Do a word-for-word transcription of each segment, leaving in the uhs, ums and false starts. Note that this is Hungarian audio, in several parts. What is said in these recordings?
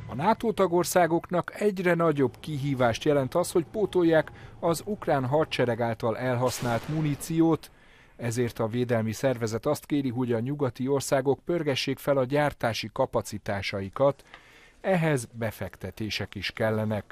A NATO tagországoknak egyre nagyobb kihívást jelent az, hogy pótolják az ukrán hadsereg által elhasznált muníciót, ezért a védelmi szervezet azt kéri, hogy a nyugati országok pörgessék fel a gyártási kapacitásaikat, ehhez befektetések is kellenek.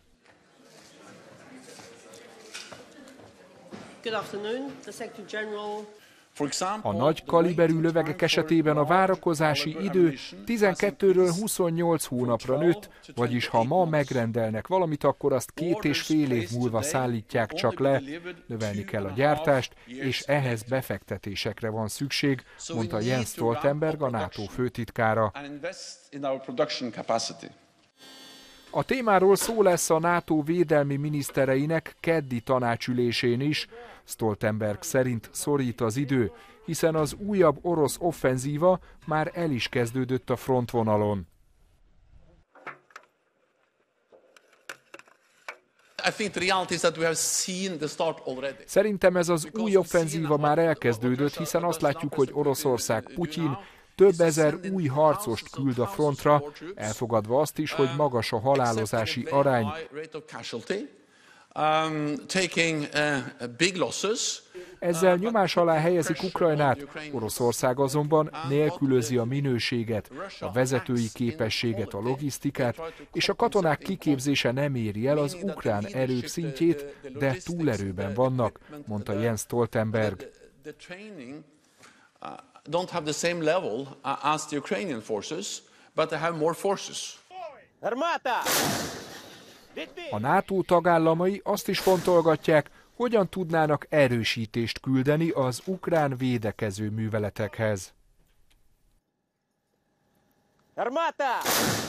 Good afternoon. The Secretary General. A nagy kaliberű lövegek esetében a várakozási idő tizenkettőről huszonnyolc hónapra nőtt, vagyis ha ma megrendelnek valamit, akkor azt két és fél év múlva szállítják csak le, növelni kell a gyártást, és ehhez befektetésekre van szükség, mondta Jens Stoltenberg, a NATO főtitkára. A témáról szó lesz a NATO védelmi minisztereinek keddi tanácsülésén is. Stoltenberg szerint szorít az idő, hiszen az újabb orosz offenzíva már el is kezdődött a frontvonalon. Szerintem ez az új offenzíva már elkezdődött, hiszen azt látjuk, hogy Oroszország, Putyin több ezer új harcost küld a frontra, elfogadva azt is, hogy magas a halálozási arány. Ezzel nyomás alá helyezik Ukrajnát, Oroszország azonban nélkülözi a minőséget, a vezetői képességet, a logisztikát, és a katonák kiképzése nem éri el az ukrán erők szintjét, de túlerőben vannak, mondta Jens Stoltenberg. Don't have the same level as the Ukrainian forces, but they have more forces. A NATO tagállamai azt is fontolgatják, hogyan tudnának erősítést küldeni az ukrán védekező műveletekhez.